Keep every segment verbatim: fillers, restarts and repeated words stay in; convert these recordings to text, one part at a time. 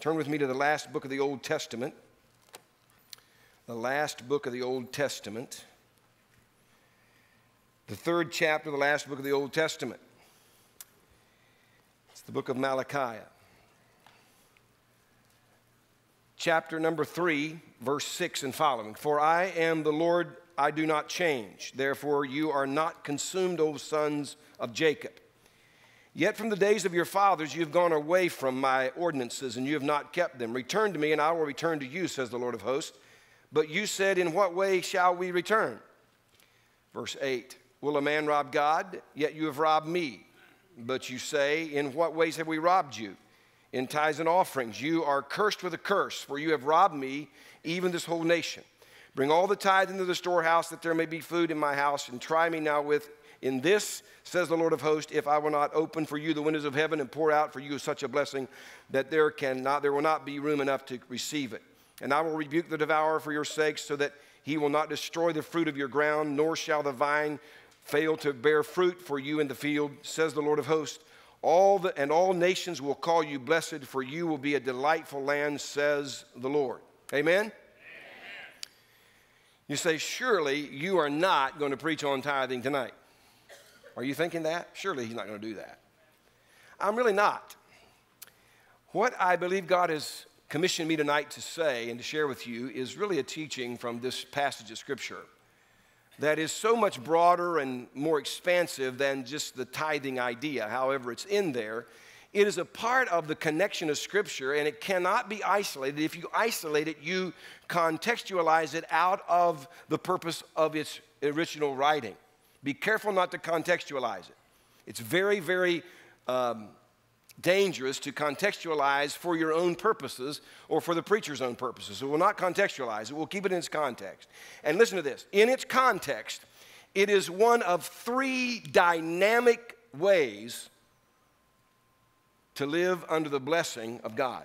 Turn with me to the last book of the Old Testament. The last book of the Old Testament. The third chapter of the last book of the Old Testament. It's the book of Malachi. Chapter number three, verse six and following. For I am the Lord, I do not change. Therefore you are not consumed, O sons of Jacob. Yet from the days of your fathers you have gone away from my ordinances, and you have not kept them. Return to me, and I will return to you, says the Lord of hosts. But you said, in what way shall we return? Verse eight. Will a man rob God? Yet you have robbed me. But you say, in what ways have we robbed you? In tithes and offerings. You are cursed with a curse, for you have robbed me, even this whole nation. Bring all the tithe into the storehouse, that there may be food in my house, and try me now with in this, says the Lord of hosts, if I will not open for you the windows of heaven and pour out for you such a blessing that there cannot, there will not be room enough to receive it. And I will rebuke the devourer for your sakes, so that he will not destroy the fruit of your ground, nor shall the vine fail to bear fruit for you in the field, says the Lord of hosts. All the, and all nations will call you blessed, for you will be a delightful land, says the Lord. Amen? Amen. You say, surely you are not going to preach on tithing tonight. Are you thinking that? Surely he's not going to do that. I'm really not. What I believe God has commissioned me tonight to say and to share with you is really a teaching from this passage of Scripture that is so much broader and more expansive than just the tithing idea. However, it's in there. It is a part of the connection of Scripture, and it cannot be isolated. If you isolate it, you contextualize it out of the purpose of its original writing. Be careful not to contextualize it. It's very, very um, dangerous to contextualize for your own purposes or for the preacher's own purposes. So we'll not contextualize it. We'll keep it in its context. And listen to this. In its context, it is one of three dynamic ways to live under the blessing of God.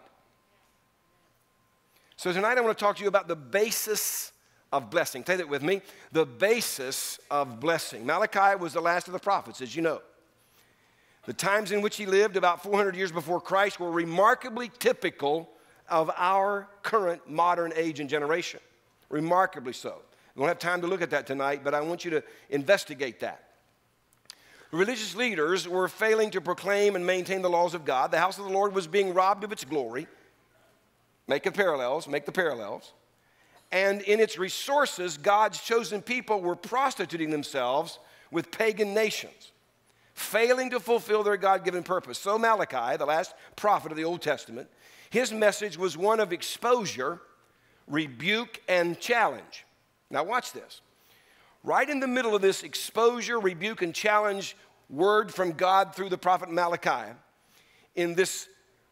So tonight I want to talk to you about the basis of blessing. Say that with me. The basis of blessing. Malachi was the last of the prophets, as you know. The times in which he lived, about four hundred years before Christ, were remarkably typical of our current modern age and generation. Remarkably so. We don't have time to look at that tonight, but I want you to investigate that. Religious leaders were failing to proclaim and maintain the laws of God. The house of the Lord was being robbed of its glory. Make the parallels, make the parallels. And in its resources, God's chosen people were prostituting themselves with pagan nations, failing to fulfill their God-given purpose. So Malachi, the last prophet of the Old Testament, his message was one of exposure, rebuke, and challenge. Now watch this. Right in the middle of this exposure, rebuke, and challenge word from God through the prophet Malachi, in this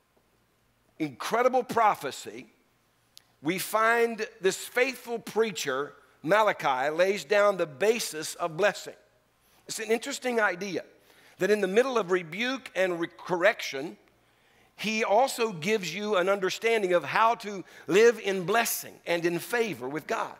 incredible prophecy, we find this faithful preacher, Malachi, lays down the basis of blessing. It's an interesting idea that in the middle of rebuke and re- correction, he also gives you an understanding of how to live in blessing and in favor with God.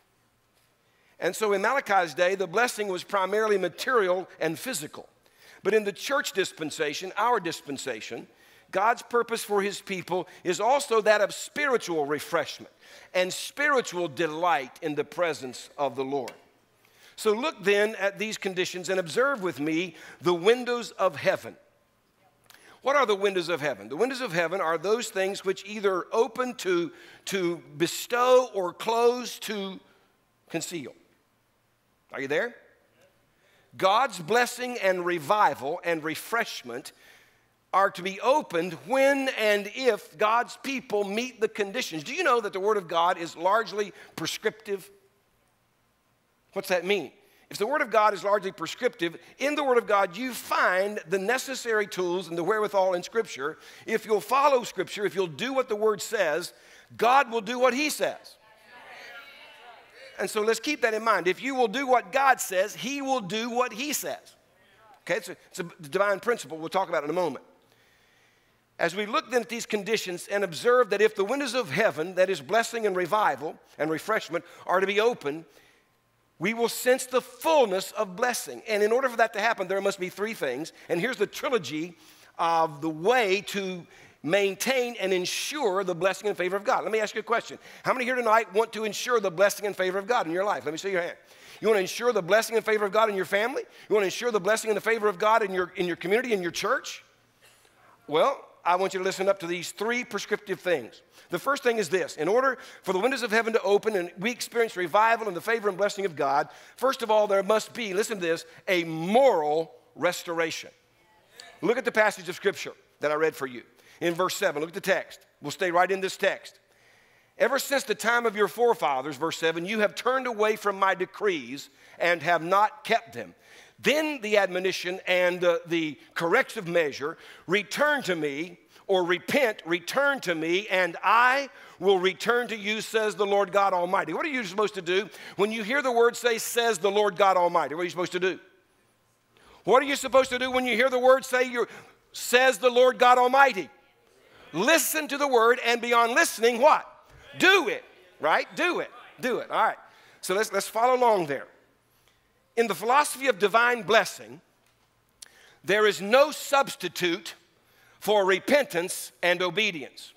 And so in Malachi's day, the blessing was primarily material and physical. But in the church dispensation, our dispensation, God's purpose for his people is also that of spiritual refreshment and spiritual delight in the presence of the Lord. So look then at these conditions and observe with me the windows of heaven. What are the windows of heaven? The windows of heaven are those things which either open to, to bestow or close to conceal. Are you there? God's blessing and revival and refreshment are to be opened when and if God's people meet the conditions. Do you know that the Word of God is largely prescriptive? What's that mean? If the Word of God is largely prescriptive, in the Word of God you find the necessary tools and the wherewithal in Scripture. If you'll follow Scripture, if you'll do what the Word says, God will do what He says. And so let's keep that in mind. If you will do what God says, He will do what He says. Okay, it's a, it's a divine principle we'll talk about in a moment. As we look then at these conditions and observe that if the windows of heaven, that is blessing and revival and refreshment, are to be open, we will sense the fullness of blessing. And in order for that to happen, there must be three things. And here's the trilogy of the way to maintain and ensure the blessing and favor of God. Let me ask you a question. How many here tonight want to ensure the blessing and favor of God in your life? Let me see your hand. You want to ensure the blessing and favor of God in your family? You want to ensure the blessing and the favor of God in your, in your community, in your church? Well, I want you to listen up to these three prescriptive things. The first thing is this. In order for the windows of heaven to open and we experience revival and the favor and blessing of God, first of all, there must be, listen to this, a moral restoration. Look at the passage of Scripture that I read for you. In verse seven, look at the text. We'll stay right in this text. Ever since the time of your forefathers, verse seven, you have turned away from my decrees and have not kept them. Then the admonition and uh, the corrective measure, return to me, or repent, return to me, and I will return to you, says the Lord God Almighty. What are you supposed to do when you hear the word say, says the Lord God Almighty? What are you supposed to do? What are you supposed to do when you hear the word say, you're, says the Lord God Almighty? Listen to the word, and beyond listening, what? Do it, right? Do it, do it. All right, so let's, let's follow along there. In the philosophy of divine blessing, there is no substitute for repentance and obedience.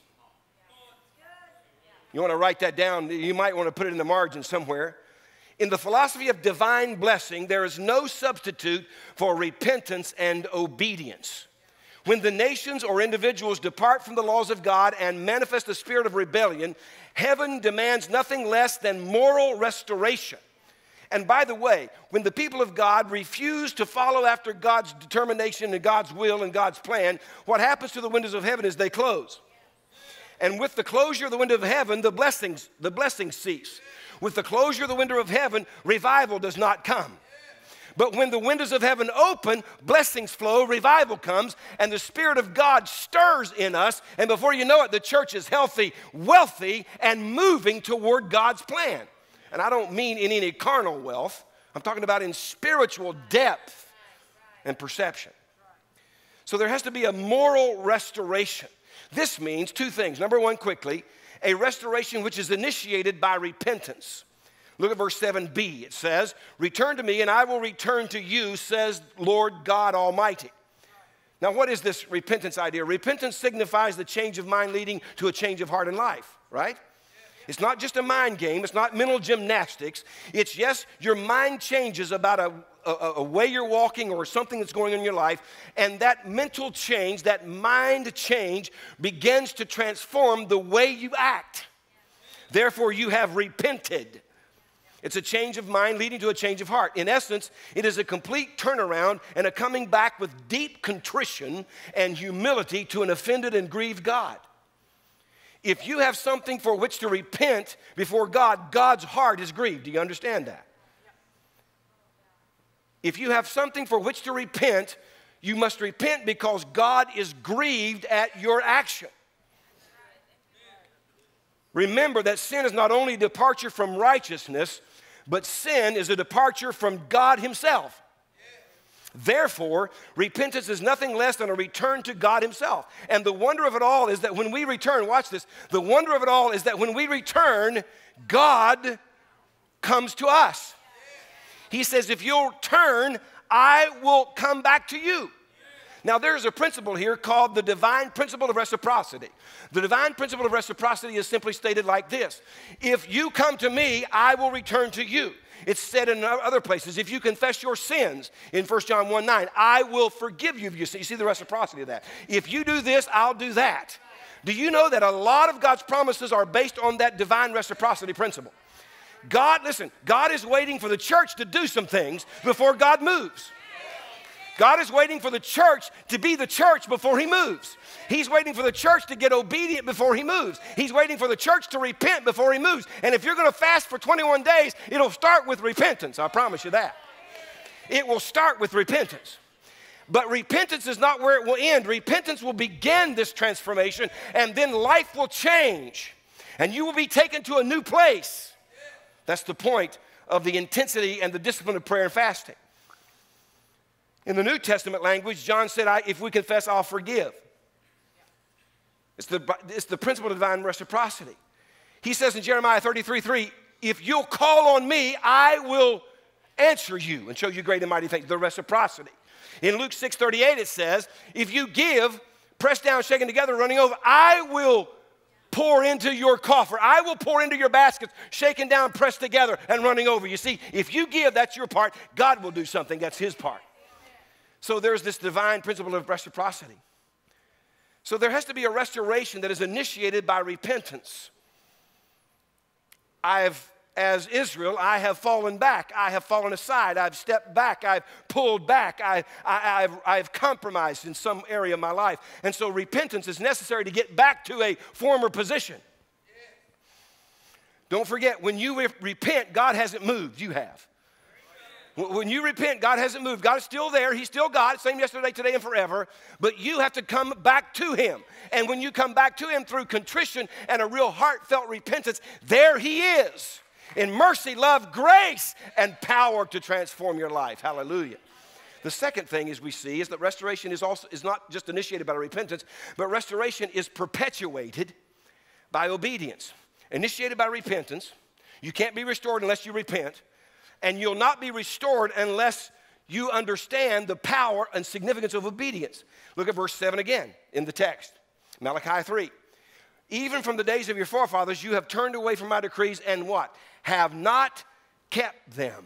You want to write that down? You might want to put it in the margin somewhere. In the philosophy of divine blessing, there is no substitute for repentance and obedience. When the nations or individuals depart from the laws of God and manifest the spirit of rebellion, heaven demands nothing less than moral restoration. And by the way, when the people of God refuse to follow after God's determination and God's will and God's plan, what happens to the windows of heaven is they close. And with the closure of the window of heaven, the blessings, the blessings cease. With the closure of the window of heaven, revival does not come. But when the windows of heaven open, blessings flow, revival comes, and the Spirit of God stirs in us, and before you know it, the church is healthy, wealthy, and moving toward God's plan. And I don't mean in any carnal wealth. I'm talking about in spiritual depth and perception. So there has to be a moral restoration. This means two things. Number one, quickly, a restoration which is initiated by repentance. Look at verse seven b. It says, return to me and I will return to you, says Lord God Almighty. Now, what is this repentance idea? Repentance signifies the change of mind leading to a change of heart and life, right? It's not just a mind game. It's not mental gymnastics. It's, yes, your mind changes about a, a, a way you're walking or something that's going on in your life, and that mental change, that mind change begins to transform the way you act. Therefore, you have repented. It's a change of mind leading to a change of heart. In essence, it is a complete turnaround and a coming back with deep contrition and humility to an offended and grieved God. If you have something for which to repent before God, God's heart is grieved. Do you understand that? If you have something for which to repent, you must repent because God is grieved at your action. Remember that sin is not only a departure from righteousness, but sin is a departure from God Himself. Therefore, repentance is nothing less than a return to God Himself. And the wonder of it all is that when we return, watch this, the wonder of it all is that when we return, God comes to us. He says, if you'll turn, I will come back to you. Now, there's a principle here called the divine principle of reciprocity. The divine principle of reciprocity is simply stated like this. If you come to me, I will return to you. It's said in other places, if you confess your sins, in First John one nine, I will forgive you of your sins. You see the reciprocity of that. If you do this, I'll do that. Do you know that a lot of God's promises are based on that divine reciprocity principle? God, listen, God is waiting for the church to do some things before God moves. God is waiting for the church to be the church before He moves. He's waiting for the church to get obedient before He moves. He's waiting for the church to repent before He moves. And if you're going to fast for twenty-one days, it'll start with repentance. I promise you that. It will start with repentance. But repentance is not where it will end. Repentance will begin this transformation, and then life will change. And you will be taken to a new place. That's the point of the intensity and the discipline of prayer and fasting. In the New Testament language, John said, I, if we confess, I'll forgive. It's the, it's the principle of divine reciprocity. He says in Jeremiah thirty-three three, if you'll call on me, I will answer you and show you great and mighty things, the reciprocity. In Luke six thirty-eight, it says, if you give pressed down, shaken together, running over. I will pour into your coffer. I will pour into your baskets, shaken down, pressed together, and running over. You see, if you give, that's your part. God will do something. That's his part. So there's this divine principle of reciprocity. So there has to be a restoration that is initiated by repentance. I've, as Israel, I have fallen back. I have fallen aside. I've stepped back. I've pulled back. I, I, I've, I've compromised in some area of my life. And so repentance is necessary to get back to a former position. Don't forget, when you re- repent, God hasn't moved. You have. When you repent, God hasn't moved. God is still there. He's still God, same yesterday, today, and forever. But you have to come back to him. And when you come back to him through contrition and a real heartfelt repentance, there he is in mercy, love, grace, and power to transform your life. Hallelujah. The second thing is we see is that restoration is also is not just initiated by repentance, but restoration is perpetuated by obedience. Initiated by repentance. You can't be restored unless you repent. And you'll not be restored unless you understand the power and significance of obedience. Look at verse seven again in the text. Malachi three. Even from the days of your forefathers, you have turned away from my decrees and what? Have not kept them.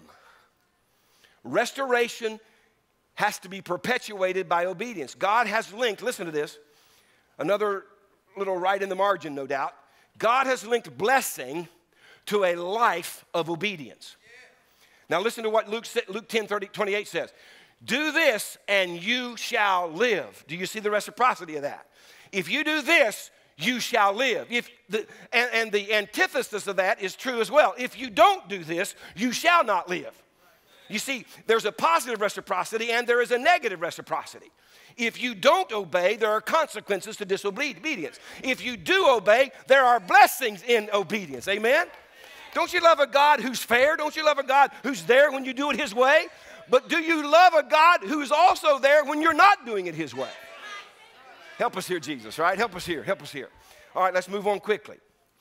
Restoration has to be perpetuated by obedience. God has linked, listen to this, another little right in the margin, no doubt. God has linked blessing to a life of obedience. Now listen to what Luke, Luke ten, thirty, twenty-eight says. Do this and you shall live. Do you see the reciprocity of that? If you do this, you shall live. If the, and, and the antithesis of that is true as well. If you don't do this, you shall not live. You see, there's a positive reciprocity and there is a negative reciprocity. If you don't obey, there are consequences to disobedience. If you do obey, there are blessings in obedience. Amen? Don't you love a God who's fair? Don't you love a God who's there when you do it his way? But do you love a God who's also there when you're not doing it his way? Help us here, Jesus, right? Help us here. Help us here. All right, let's move on quickly.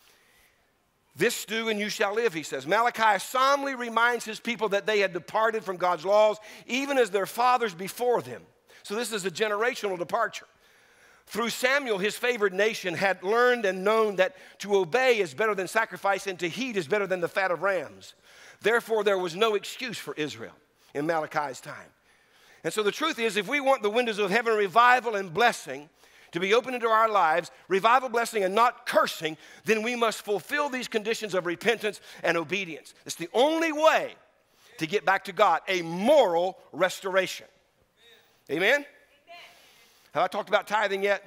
This do and you shall live, he says. Malachi solemnly reminds his people that they had departed from God's laws, even as their fathers before them. So this is a generational departure. Through Samuel, his favored nation had learned and known that to obey is better than sacrifice and to heed is better than the fat of rams. Therefore, there was no excuse for Israel in Malachi's time. And so the truth is, if we want the windows of heaven, revival and blessing to be open into our lives, revival, blessing, and not cursing, then we must fulfill these conditions of repentance and obedience. It's the only way to get back to God, a moral restoration. Amen? Have I talked about tithing yet?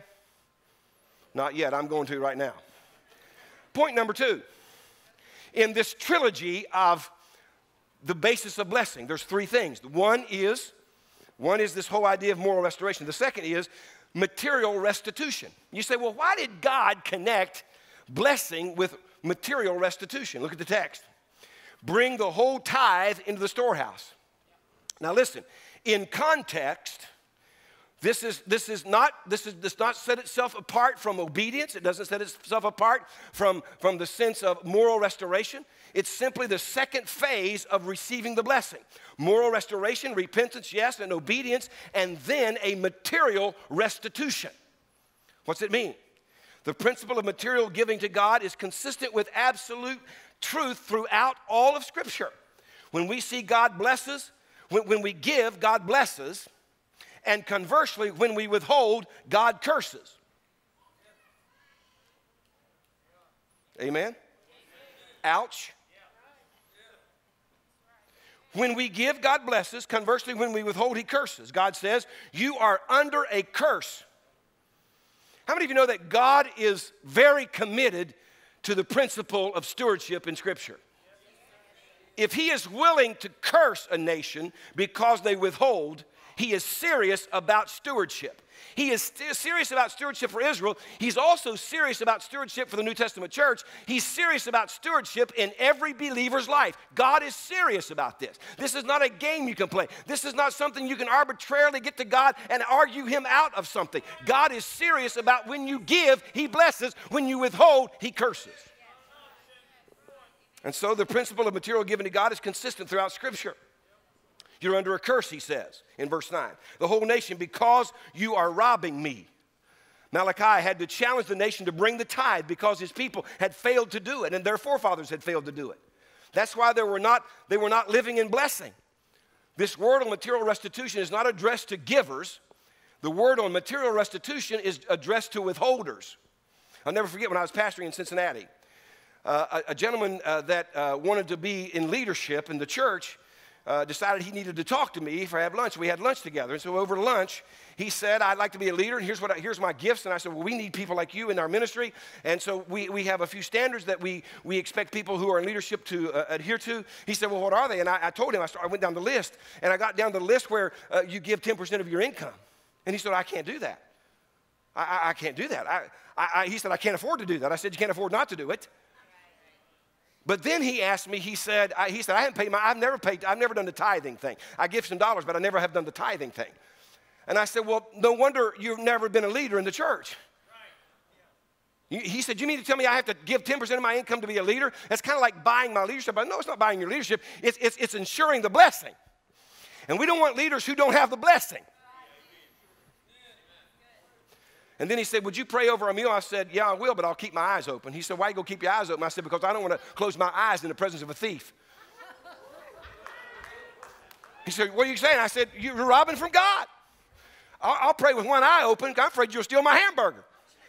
Not yet. I'm going to right now. Point number two. In this trilogy of the basis of blessing, there's three things. One is, one is this whole idea of moral restoration. The second is material restitution. You say, well, why did God connect blessing with material restitution? Look at the text. Bring the whole tithe into the storehouse. Now listen, in context, This is, this is not, this is, does not set itself apart from obedience. It doesn't set itself apart from, from the sense of moral restoration. It's simply the second phase of receiving the blessing. Moral restoration, repentance, yes, and obedience, and then a material restitution. What's it mean? The principle of material giving to God is consistent with absolute truth throughout all of Scripture. When we see God blesses, when, when we give, God blesses. And conversely, when we withhold, God curses. Amen? Ouch. When we give, God blesses. Conversely, when we withhold, he curses. God says, you are under a curse. How many of you know that God is very committed to the principle of stewardship in Scripture? If he is willing to curse a nation because they withhold, he is serious about stewardship. He is serious about stewardship for Israel. He's also serious about stewardship for the New Testament church. He's serious about stewardship in every believer's life. God is serious about this. This is not a game you can play. This is not something you can arbitrarily get to God and argue him out of something. God is serious about when you give, he blesses. When you withhold, he curses. And so the principle of material given to God is consistent throughout Scripture. You're under a curse, he says in verse nine. The whole nation, because you are robbing me. Malachi had to challenge the nation to bring the tithe because his people had failed to do it, and their forefathers had failed to do it. That's why they were not, they were not living in blessing. This word on material restitution is not addressed to givers. The word on material restitution is addressed to withholders. I'll never forget when I was pastoring in Cincinnati, uh, a, a gentleman uh, that uh, wanted to be in leadership in the church uh, decided he needed to talk to me if I had lunch. We had lunch together, and so over lunch, he said, I'd like to be a leader, and here's, what I, here's my gifts. And I said, well, we need people like you in our ministry, and so we, we have a few standards that we, we expect people who are in leadership to uh, adhere to. He said, well, what are they? And I, I told him, I, started, I went down the list, and I got down the list where uh, you give ten percent of your income. And he said, I can't do that. I, I, I can't do that. I, I, he said, I can't afford to do that. I said, you can't afford not to do it. But then he asked me, he said, I, he said, I haven't paid my, I've never paid, I've never done the tithing thing. I give some dollars, but I never have done the tithing thing. And I said, well, no wonder you've never been a leader in the church. Right. Yeah. He said, you mean to tell me I have to give ten percent of my income to be a leader? That's kind of like buying my leadership. I no, it's not buying your leadership. It's, it's, it's ensuring the blessing. And we don't want leaders who don't have the blessing. And then he said, would you pray over a meal? I said, yeah, I will, but I'll keep my eyes open. He said, why you go keep your eyes open? I said, because I don't want to close my eyes in the presence of a thief. He said, what are you saying? I said, you're robbing from God. I'll, I'll pray with one eye open. I'm afraid you'll steal my hamburger.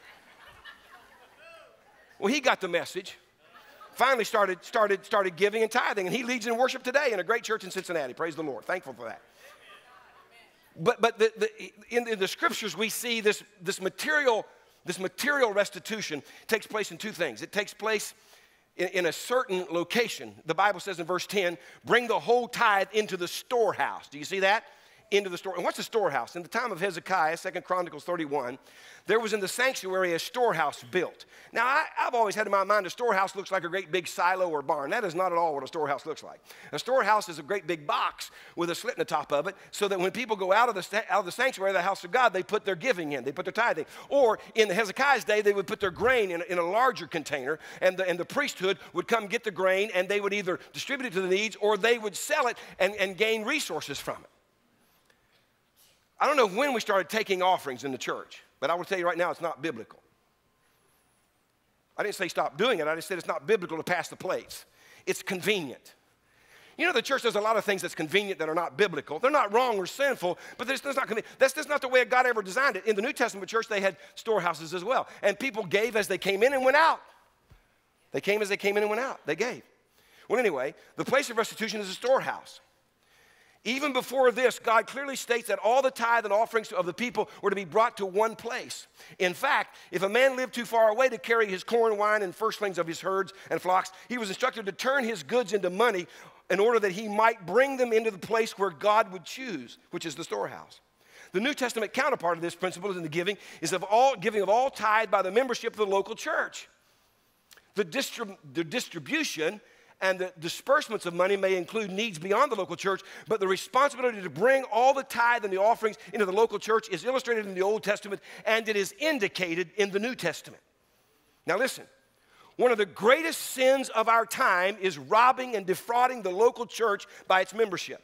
Well, he got the message. Finally started, started, started giving and tithing, and he leads in worship today in a great church in Cincinnati. Praise the Lord. Thankful for that. But, but the, the, in, in the scriptures, we see this, this, material, this material restitution takes place in two things. It takes place in, in a certain location. The Bible says in verse ten, bring the whole tithe into the storehouse. Do you see that? Into the store. And what's a storehouse? In the time of Hezekiah, Second Chronicles thirty-one, there was in the sanctuary a storehouse built. Now, I, I've always had in my mind a storehouse looks like a great big silo or barn. That is not at all what a storehouse looks like. A storehouse is a great big box with a slit in the top of it so that when people go out of the, out of the sanctuary, the house of God, they put their giving in, they put their tithing. Or in Hezekiah's day, they would put their grain in a, in a larger container, and the, and the priesthood would come get the grain, and they would either distribute it to the needs or they would sell it and, and gain resources from it. I don't know when we started taking offerings in the church, but I will tell you right now, it's not biblical. I didn't say stop doing it. I just said it's not biblical to pass the plates. It's convenient. You know, the church does a lot of things that's convenient that are not biblical. They're not wrong or sinful, but that's, that's, not, that's, that's not the way God ever designed it. In the New Testament church, they had storehouses as well, and people gave as they came in and went out. They came as they came in and went out. They gave. Well, anyway, the place of restitution is a storehouse. Even before this, God clearly states that all the tithe and offerings of the people were to be brought to one place. In fact, if a man lived too far away to carry his corn, wine, and firstlings of his herds and flocks, he was instructed to turn his goods into money in order that he might bring them into the place where God would choose, which is the storehouse. The New Testament counterpart of this principle in the giving is of all giving of all tithe by the membership of the local church. The, distrib- the distribution and the disbursements of money may include needs beyond the local church, but the responsibility to bring all the tithe and the offerings into the local church is illustrated in the Old Testament, and it is indicated in the New Testament. Now listen, one of the greatest sins of our time is robbing and defrauding the local church by its membership.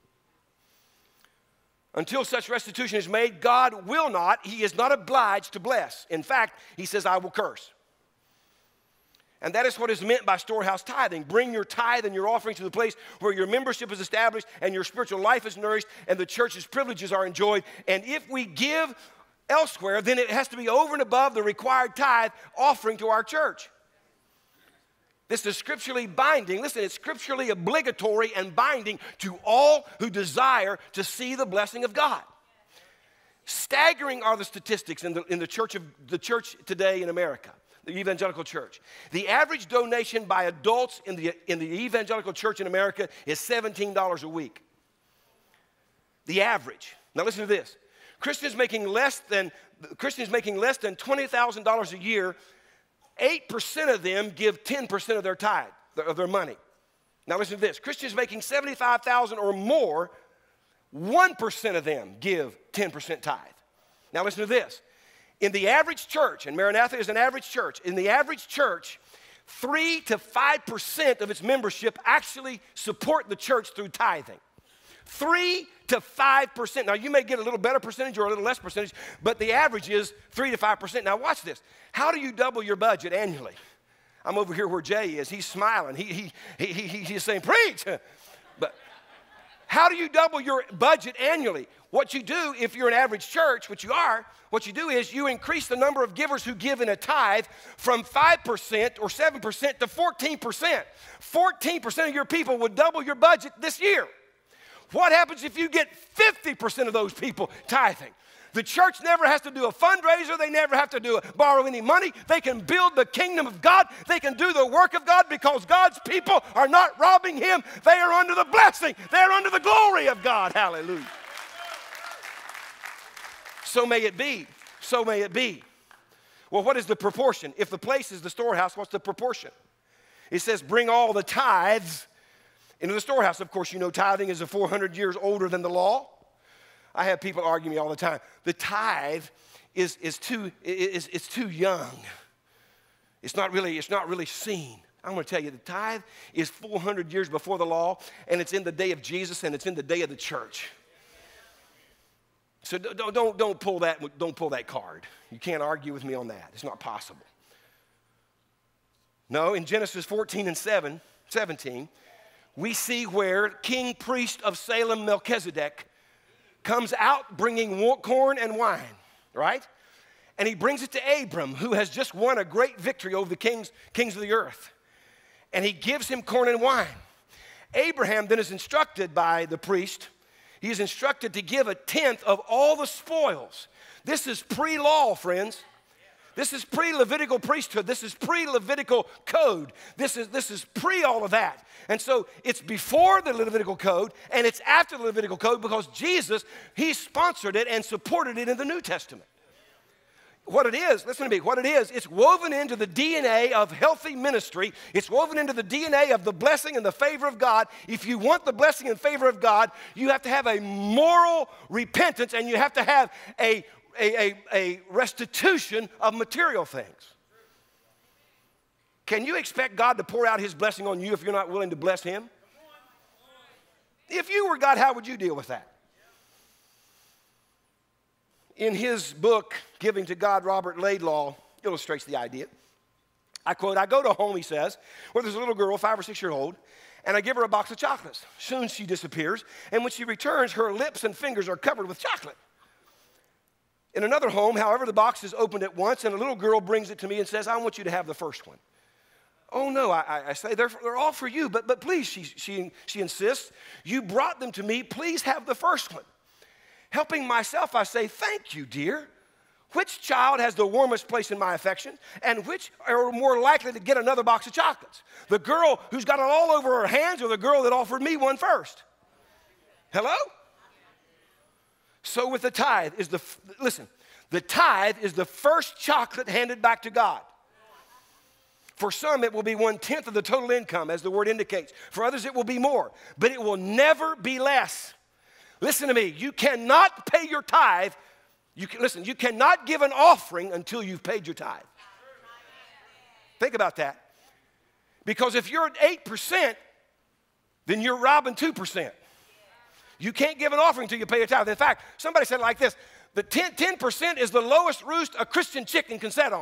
Until such restitution is made, God will not, he is not obliged to bless. In fact, he says, I will curse. And that is what is meant by storehouse tithing. Bring your tithe and your offerings to the place where your membership is established and your spiritual life is nourished and the church's privileges are enjoyed. And if we give elsewhere, then it has to be over and above the required tithe offering to our church. This is scripturally binding. Listen, it's scripturally obligatory and binding to all who desire to see the blessing of God. Staggering are the statistics in the, in the church of the church today in America. The evangelical church. The average donation by adults in the, in the evangelical church in America is seventeen dollars a week. The average. Now listen to this. Christians making less than, Christians making less than twenty thousand dollars a year, eight percent of them give ten percent of their tithe, of their money. Now listen to this. Christians making seventy-five thousand dollars or more, one percent of them give ten percent tithe. Now listen to this. In the average church, and Maranatha is an average church, in the average church, three to five percent of its membership actually support the church through tithing. three to five percent. Now, you may get a little better percentage or a little less percentage, but the average is three to five percent. Now, watch this. How do you double your budget annually? I'm over here where Jay is. He's smiling. He, he, he, he, he's saying, preach. But how do you double your budget annually? What you do, if you're an average church, which you are, what you do is you increase the number of givers who give in a tithe from five percent or seven percent to fourteen percent. fourteen percent of your people would double your budget this year. What happens if you get fifty percent of those people tithing? The church never has to do a fundraiser. They never have to do borrow any money. They can build the kingdom of God. They can do the work of God because God's people are not robbing him. They are under the blessing. They're under the glory of God. Hallelujah. So may it be. So may it be. Well, what is the proportion? If the place is the storehouse, what's the proportion? It says, bring all the tithes into the storehouse. Of course, you know tithing is four hundred years older than the law. I have people argue me all the time. The tithe is, is, too, is, is too young. It's not really, it's not really seen. I'm going to tell you, the tithe is four hundred years before the law, and it's in the day of Jesus, and it's in the day of the church. So don't, don't, don't, pull that, don't pull that card. You can't argue with me on that. It's not possible. No, in Genesis fourteen and seven, seventeen, we see where king priest of Salem, Melchizedek, comes out bringing corn and wine, right? And he brings it to Abram, who has just won a great victory over the kings, kings of the earth. And he gives him corn and wine. Abraham then is instructed by the priest, he is instructed to give a tenth of all the spoils. This is pre-law, friends. This is pre-Levitical priesthood. This is pre-Levitical code. This is, this is pre all of that. And so it's before the Levitical code and it's after the Levitical code because Jesus, he sponsored it and supported it in the New Testament. What it is, listen to me, what it is, it's woven into the D N A of healthy ministry. It's woven into the D N A of the blessing and the favor of God. If you want the blessing and favor of God, you have to have a moral repentance and you have to have a A, a, a restitution of material things. Can you expect God to pour out his blessing on you if you're not willing to bless him? If you were God, how would you deal with that? In his book, Giving to God, Robert Laidlaw illustrates the idea. I quote, I go to a home, he says, where there's a little girl, five or six years old, and I give her a box of chocolates. Soon she disappears, and when she returns, her lips and fingers are covered with chocolate. In another home, however, the box is opened at once, and a little girl brings it to me and says, I want you to have the first one. Oh, no, I, I say, they're, they're all for you, but, but please, she, she, she insists, you brought them to me, please have the first one. Helping myself, I say, thank you, dear. Which child has the warmest place in my affection, and which are more likely to get another box of chocolates? The girl who's got it all over her hands or the girl that offered me one first? Hello? So with the tithe is the, listen, the tithe is the first chocolate handed back to God. For some, it will be one-tenth of the total income, as the word indicates. For others, it will be more, but it will never be less. Listen to me. You cannot pay your tithe. You can, listen, you cannot give an offering until you've paid your tithe. Think about that. Because if you're at eight percent, then you're robbing two percent. You can't give an offering until you pay your tithe. In fact, somebody said it like this, the ten percent is the lowest roost a Christian chicken can set on.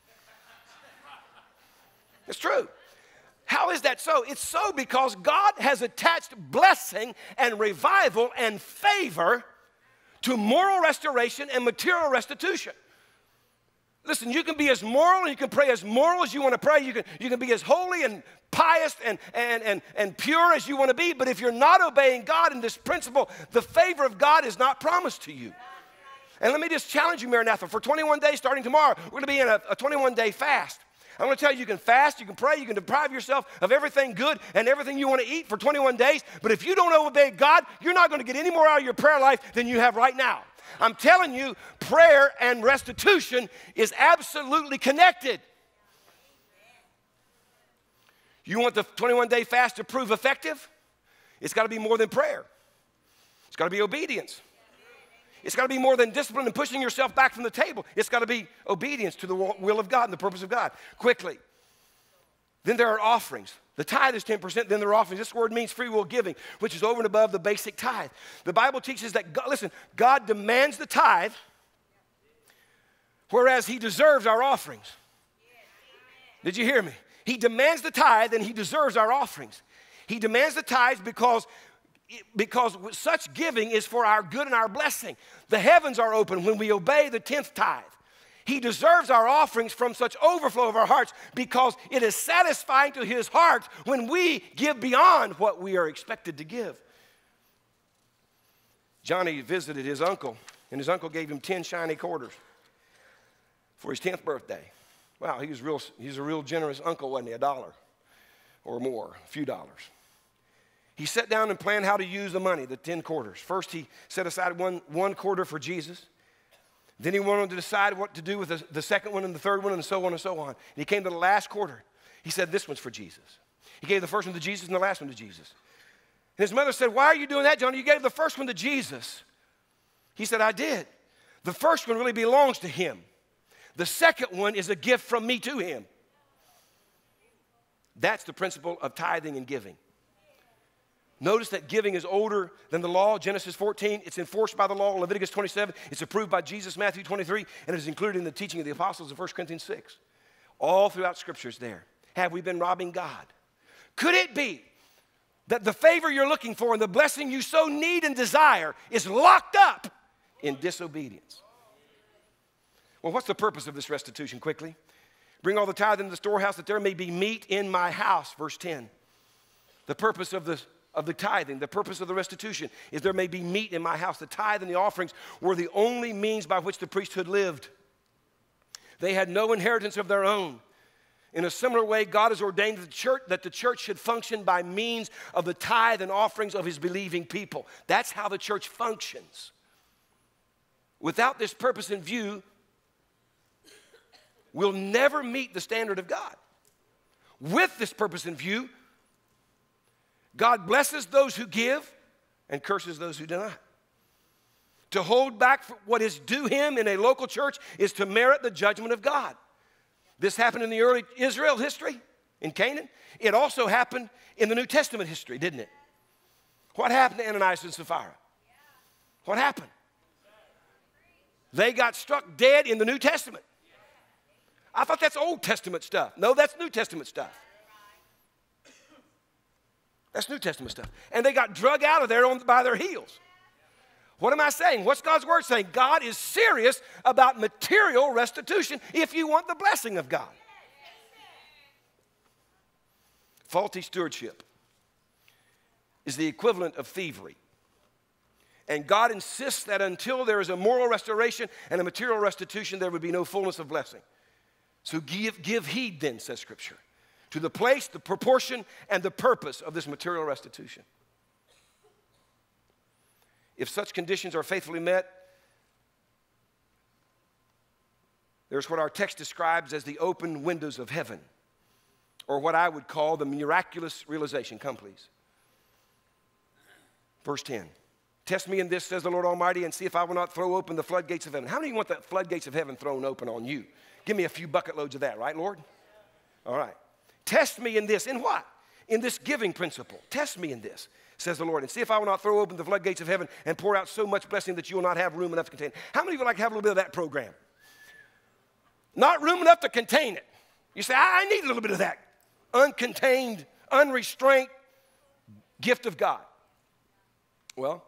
It's true. How is that so? It's so because God has attached blessing and revival and favor to moral restoration and material restitution. Listen, you can be as moral and you can pray as moral as you want to pray. You can, you can be as holy and pious and, and, and, and pure as you want to be. But if you're not obeying God in this principle, the favor of God is not promised to you. And let me just challenge you, Maranatha. For twenty-one days starting tomorrow, we're going to be in a, a twenty-one day fast. I'm going to tell you, you can fast, you can pray, you can deprive yourself of everything good and everything you want to eat for twenty-one days. But if you don't obey God, you're not going to get any more out of your prayer life than you have right now. I'm telling you, prayer and restitution is absolutely connected. You want the twenty-one day fast to prove effective? It's got to be more than prayer. It's got to be obedience. It's got to be more than discipline and pushing yourself back from the table. It's got to be obedience to the will of God and the purpose of God. Quickly. Then there are offerings. The tithe is ten percent, then their offerings. This word means free will giving, which is over and above the basic tithe. The Bible teaches that, God, listen, God demands the tithe, whereas he deserves our offerings. Did you hear me? He demands the tithe and he deserves our offerings. He demands the tithe because, because such giving is for our good and our blessing. The heavens are open when we obey the tenth tithe. He deserves our offerings from such overflow of our hearts because it is satisfying to his heart when we give beyond what we are expected to give. Johnny visited his uncle, and his uncle gave him ten shiny quarters for his tenth birthday. Wow, he was real, he's a real generous uncle, wasn't he? A dollar or more, a few dollars. He sat down and planned how to use the money, the ten quarters. First, he set aside one, one quarter for Jesus. Then he wanted to decide what to do with the, the second one and the third one and so on and so on. And he came to the last quarter. He said, this one's for Jesus. He gave the first one to Jesus and the last one to Jesus. And his mother said, why are you doing that, Johnny? You gave the first one to Jesus. He said, I did. The first one really belongs to him. The second one is a gift from me to him. That's the principle of tithing and giving. Notice that giving is older than the law, Genesis fourteen. It's enforced by the law, Leviticus twenty-seven. It's approved by Jesus, Matthew twenty-three. And it is included in the teaching of the apostles in First Corinthians six. All throughout Scripture is there. Have we been robbing God? Could it be that the favor you're looking for and the blessing you so need and desire is locked up in disobedience? Well, what's the purpose of this restitution? Quickly. Bring all the tithe into the storehouse that there may be meat in my house. Verse ten. The purpose of the of the tithing, the purpose of the restitution is there may be meat in my house. The tithe and the offerings were the only means by which the priesthood lived. They had no inheritance of their own. In a similar way, God has ordained the church, that the church should function by means of the tithe and offerings of his believing people. That's how the church functions. Without this purpose in view, we'll never meet the standard of God. With this purpose in view, God blesses those who give and curses those who do not. To hold back what is due him in a local church is to merit the judgment of God. This happened in the early Israel history in Canaan. It also happened in the New Testament history, didn't it? What happened to Ananias and Sapphira? What happened? They got struck dead in the New Testament. I thought that's Old Testament stuff. No, that's New Testament stuff. That's New Testament stuff. And they got drug out of there on, by their heels. What am I saying? What's God's word saying? God is serious about material restitution if you want the blessing of God. Faulty stewardship is the equivalent of thievery. And God insists that until there is a moral restoration and a material restitution, there would be no fullness of blessing. So give, give heed then, says Scripture, to the place, the proportion, and the purpose of this material restitution. If such conditions are faithfully met, there's what our text describes as the open windows of heaven, or what I would call the miraculous realization. Come, please. Verse ten. Test me in this, says the Lord Almighty, and see if I will not throw open the floodgates of heaven. How many want the floodgates of heaven thrown open on you? Give me a few bucket loads of that, right, Lord? All right. Test me in this. In what? In this giving principle. Test me in this, says the Lord, and see if I will not throw open the floodgates of heaven and pour out so much blessing that you will not have room enough to contain it. How many would like to have a little bit of that program? Not room enough to contain it. You say, I, I need a little bit of that uncontained, unrestrained gift of God. Well,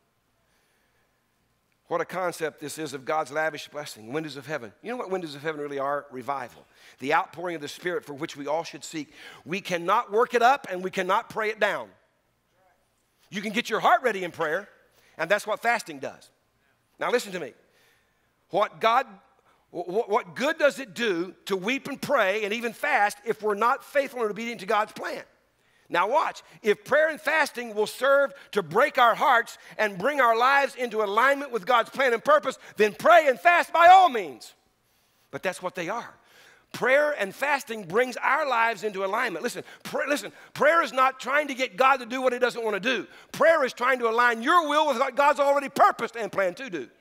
what a concept this is of God's lavish blessing, windows of heaven. You know what windows of heaven really are? Revival. The outpouring of the Spirit for which we all should seek. We cannot work it up and we cannot pray it down. You can get your heart ready in prayer, and that's what fasting does. Now listen to me. What God, what, what good does it do to weep and pray and even fast if we're not faithful and obedient to God's plan? Now watch, if prayer and fasting will serve to break our hearts and bring our lives into alignment with God's plan and purpose, then pray and fast by all means. But that's what they are. Prayer and fasting brings our lives into alignment. Listen, pray, listen, prayer is not trying to get God to do what he doesn't want to do. Prayer is trying to align your will with what God's already purposed and planned to do.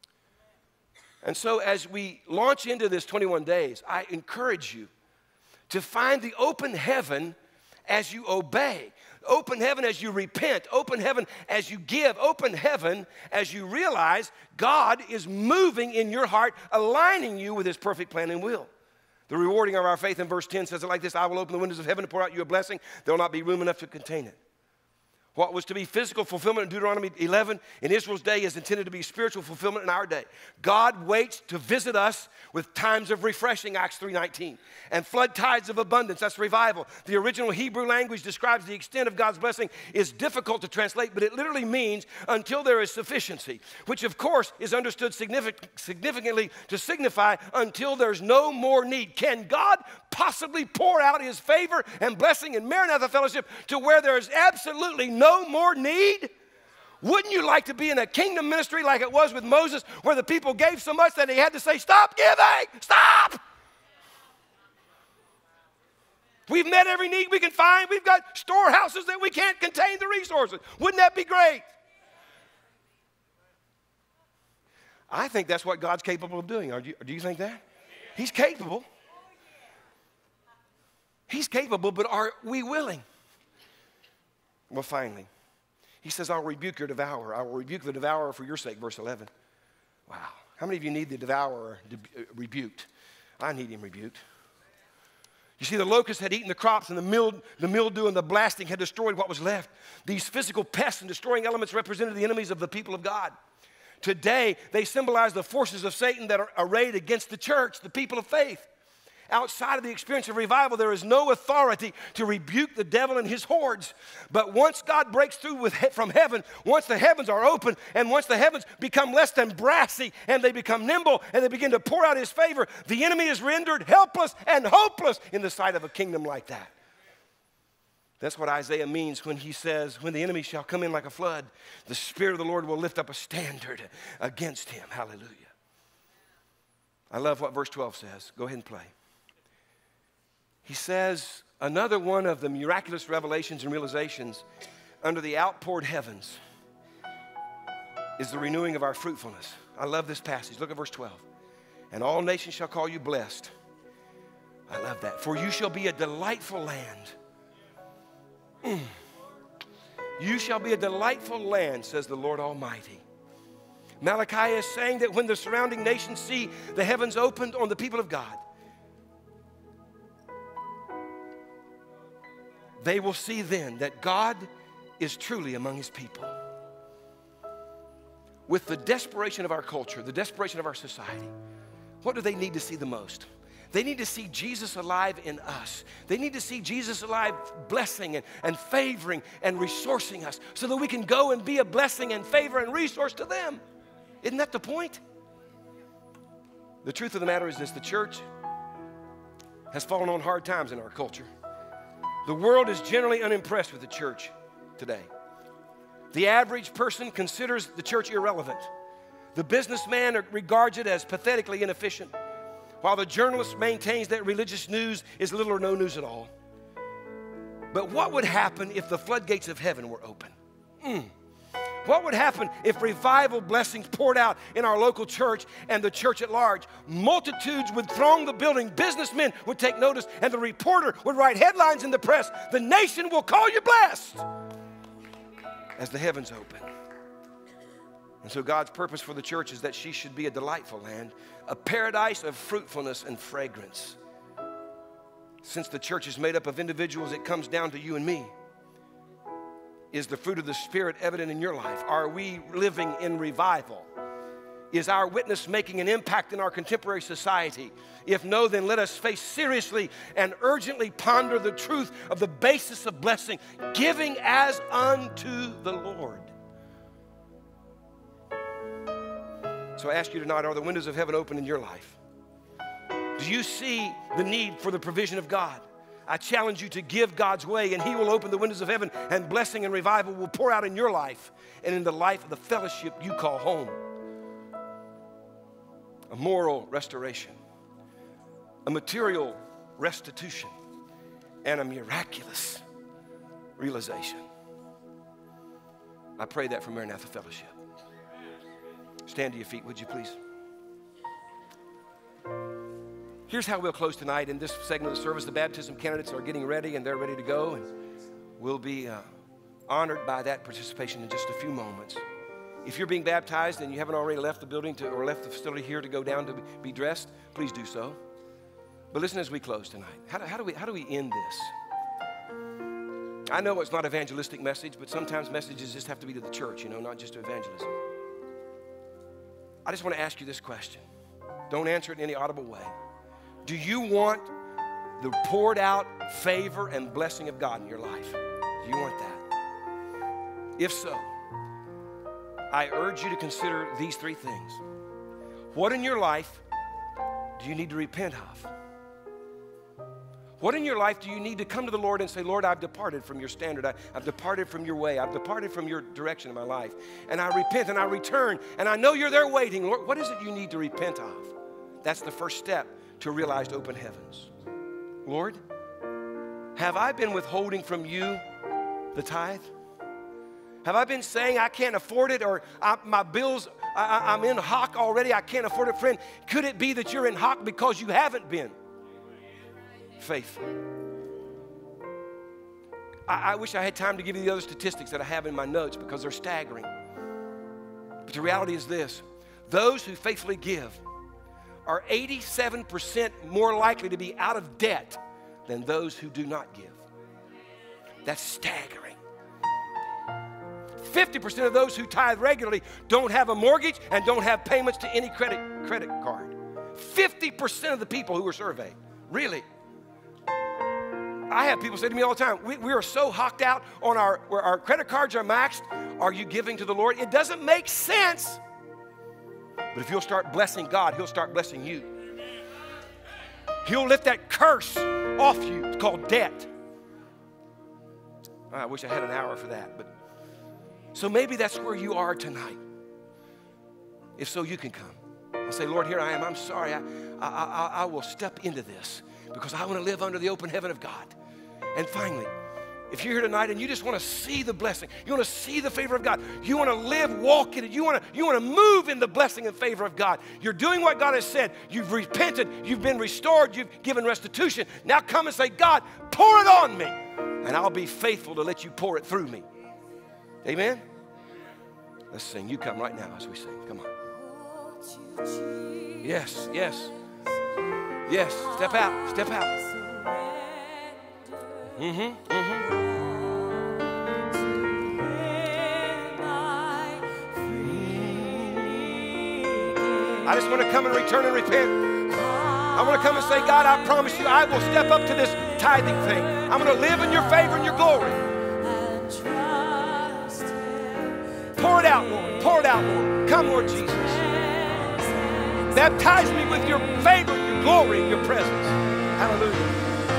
And so as we launch into this twenty-one days, I encourage you to find the open heaven as you obey. Open heaven as you repent. Open heaven as you give. Open heaven as you realize God is moving in your heart, aligning you with his perfect plan and will. The rewarding of our faith in verse ten says it like this: I will open the windows of heaven and pour out you a blessing. There will not be room enough to contain it. What was to be physical fulfillment in Deuteronomy eleven in Israel's day is intended to be spiritual fulfillment in our day. God waits to visit us with times of refreshing, Acts three nineteen, and flood tides of abundance, that's revival. The original Hebrew language describes the extent of God's blessing is difficult to translate, but it literally means until there is sufficiency, which of course is understood significant, significantly to signify until there's no more need. Can God possibly pour out his favor and blessing in Maranatha Fellowship to where there is absolutely no more need? Wouldn't you like to be in a kingdom ministry like it was with Moses, where the people gave so much that he had to say, stop giving, stop. We've met every need we can find. We've got storehouses that we can't contain the resources. Wouldn't that be great? I think that's what God's capable of doing. Are you, do you think that? He's capable. He's capable, but are we willing? Well, finally, he says, I'll rebuke your devourer. I will rebuke the devourer for your sake, verse eleven. Wow. How many of you need the devourer rebuked? I need him rebuked. You see, the locusts had eaten the crops, and the, mild, the mildew and the blasting had destroyed what was left. These physical pests and destroying elements represented the enemies of the people of God. Today, they symbolize the forces of Satan that are arrayed against the church, the people of faith. Outside of the experience of revival, there is no authority to rebuke the devil and his hordes. But once God breaks through with he- from heaven, once the heavens are open, and once the heavens become less than brassy, and they become nimble, and they begin to pour out his favor, the enemy is rendered helpless and hopeless in the sight of a kingdom like that. That's what Isaiah means when he says, when the enemy shall come in like a flood, the Spirit of the Lord will lift up a standard against him. Hallelujah. I love what verse twelve says. Go ahead and play. He says, another one of the miraculous revelations and realizations under the outpoured heavens is the renewing of our fruitfulness. I love this passage. Look at verse twelve. And all nations shall call you blessed. I love that. For you shall be a delightful land. Mm. You shall be a delightful land, says the Lord Almighty. Malachi is saying that when the surrounding nations see the heavens opened on the people of God, they will see then that God is truly among his people. With the desperation of our culture, the desperation of our society, what do they need to see the most? They need to see Jesus alive in us. They need to see Jesus alive blessing and, and favoring and resourcing us so that we can go and be a blessing and favor and resource to them. Isn't that the point? The truth of the matter is this: the church has fallen on hard times in our culture. The world is generally unimpressed with the church today. The average person considers the church irrelevant. The businessman regards it as pathetically inefficient, while the journalist maintains that religious news is little or no news at all. But what would happen if the floodgates of heaven were open? Mm. What would happen if revival blessings poured out in our local church and the church at large? Multitudes would throng the building, businessmen would take notice, and the reporter would write headlines in the press. The nation will call you blessed as the heavens open. And so God's purpose for the church is that she should be a delightful land, a paradise of fruitfulness and fragrance. Since the church is made up of individuals, it comes down to you and me. Is the fruit of the Spirit evident in your life? Are we living in revival? Is our witness making an impact in our contemporary society? If no, then let us face seriously and urgently ponder the truth of the basis of blessing, giving as unto the Lord. So I ask you tonight, are the windows of heaven open in your life? Do you see the need for the provision of God? I challenge you to give God's way, and he will open the windows of heaven, and blessing and revival will pour out in your life and in the life of the fellowship you call home. A moral restoration, a material restitution, and a miraculous realization. I pray that for Maranatha Fellowship. Stand to your feet, would you please? Here's how we'll close tonight. In this segment of the service, the baptism candidates are getting ready, and they're ready to go. And we'll be uh, honored by that participation in just a few moments. If you're being baptized and you haven't already left the building to, or left the facility here to go down to be dressed, please do so. But listen as we close tonight. How do, how do we, how do we end this? I know it's not an evangelistic message, but sometimes messages just have to be to the church, you know, not just to evangelism. I just want to ask you this question. Don't answer it in any audible way. Do you want the poured out favor and blessing of God in your life? Do you want that? If so, I urge you to consider these three things. What in your life do you need to repent of? What in your life do you need to come to the Lord and say, Lord, I've departed from your standard. I, I've departed from your way. I've departed from your direction in my life. And I repent and I return. And I know you're there waiting. Lord, what is it you need to repent of? That's the first step to realized open heavens. Lord, have I been withholding from you the tithe? Have I been saying I can't afford it, or I, my bills, I, I'm in hock already, I can't afford it? Friend, could it be that you're in hock because you haven't been faithful? I, I wish I had time to give you the other statistics that I have in my notes because they're staggering. But the reality is this: those who faithfully give are eighty-seven percent more likely to be out of debt than those who do not give. That's staggering. fifty percent of those who tithe regularly don't have a mortgage and don't have payments to any credit, credit card. fifty percent of the people who were surveyed. Really. I have people say to me all the time, we, we are so hocked out on our, where our credit cards are maxed. Are you giving to the Lord? It doesn't make sense. But if you'll start blessing God, He'll start blessing you. He'll lift that curse off you. It's called debt. I wish I had an hour for that. But so maybe that's where you are tonight. If so, you can come. I'll say, Lord, here I am. I'm sorry. I, I, I, I will step into this because I want to live under the open heaven of God. And finally, if you're here tonight and you just want to see the blessing, you want to see the favor of God, you want to live, walk in it, you want to, you want to move in the blessing and favor of God. You're doing what God has said. You've repented. You've been restored. You've given restitution. Now come and say, God, pour it on me, and I'll be faithful to let you pour it through me. Amen? Let's sing. You come right now as we sing. Come on. Yes, yes. Yes. Step out. Step out. Mm-hmm. Mm-hmm. I just want to come and return and repent. I want to come and say, God, I promise you I will step up to this tithing thing. I'm going to live in your favor and your glory. Pour it out, Lord. Pour it out, Lord. Come, Lord Jesus. Baptize me with your favor, your glory, your presence. Hallelujah.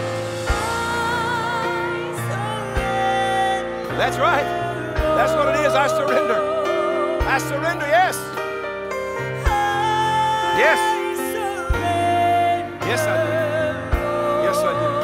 That's right. That's what it is. I surrender. I surrender, yes. Yes. Yes, I do. Yes, I do.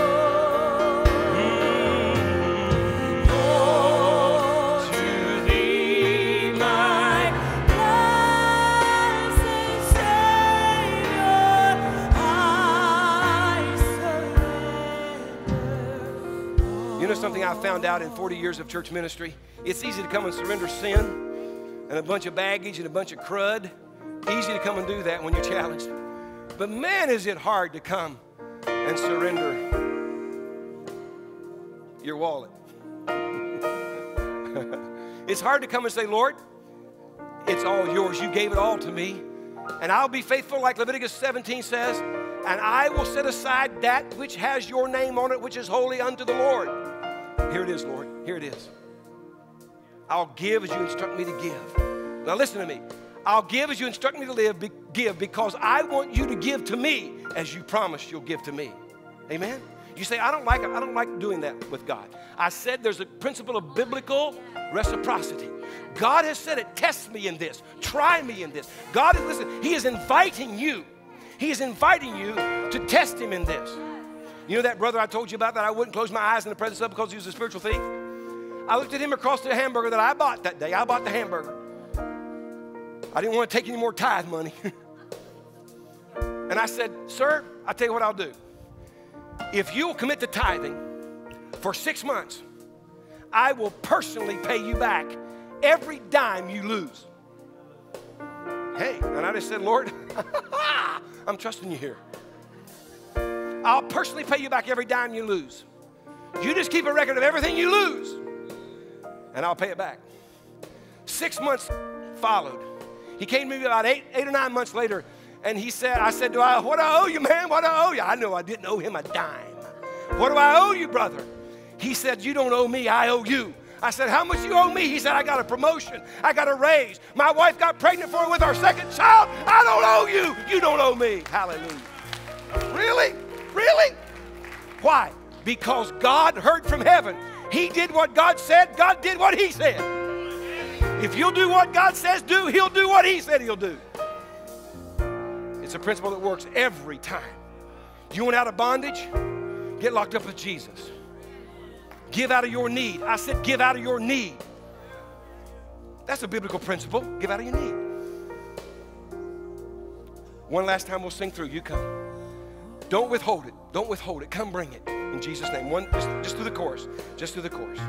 Something I found out in forty years of church ministry. It's easy to come and surrender sin and a bunch of baggage and a bunch of crud. Easy to come and do that when you're challenged. But man, is it hard to come and surrender your wallet. It's hard to come and say, Lord, it's all yours. You gave it all to me. And I'll be faithful, like Leviticus seventeen says, and I will set aside that which has your name on it, which is holy unto the Lord. Here it is, Lord. Here it is. I'll give as you instruct me to give. Now listen to me. I'll give as you instruct me to live, be, give because I want you to give to me as you promised you'll give to me. Amen? You say, I don't like it. I don't like doing that with God. I said there's a principle of biblical reciprocity. God has said it. Test me in this. Try me in this. God is, listen, He is inviting you. He is inviting you to test Him in this. You know that brother I told you about that I wouldn't close my eyes in the presence of because he was a spiritual thief? I looked at him across the hamburger that I bought that day. I bought the hamburger. I didn't want to take any more tithe money. And I said, sir, I'll tell you what I'll do. If you'll commit to tithing for six months, I will personally pay you back every dime you lose. Hey, and I just said, Lord, I'm trusting you here. I'll personally pay you back every dime you lose. You just keep a record of everything you lose, and I'll pay it back. Six months followed. He came to me about eight, eight or nine months later, and he said, I said, do I, what do I owe you, man? What do I owe you? I know I didn't owe him a dime. What do I owe you, brother? He said, you don't owe me, I owe you. I said, how much you owe me? He said, I got a promotion. I got a raise. My wife got pregnant for with our second child. I don't owe you. You don't owe me. Hallelujah. Really? Really? Why? Because God heard from heaven. He did what God said. God did what he said. If you'll do what God says do, he'll do what he said he'll do. It's a principle that works every time. You want out of bondage? Get locked up with Jesus. Give out of your need. I said give out of your need. That's a biblical principle. Give out of your need. One last time we'll sing through. You come. Don't withhold it. Don't withhold it. Come bring it. In Jesus' name. One, just, just through the chorus. Just through the chorus.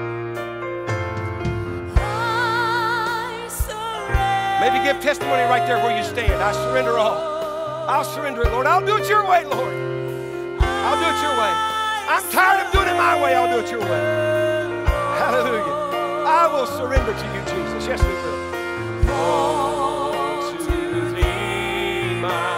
Maybe give testimony right there where you stand. I surrender all. I'll surrender it, Lord. I'll do it your way, Lord. I'll do it your way. I'm tired of doing it my way. I'll do it your way. Hallelujah. I will surrender to you, Jesus. Yes, we will. Oh, to thee, my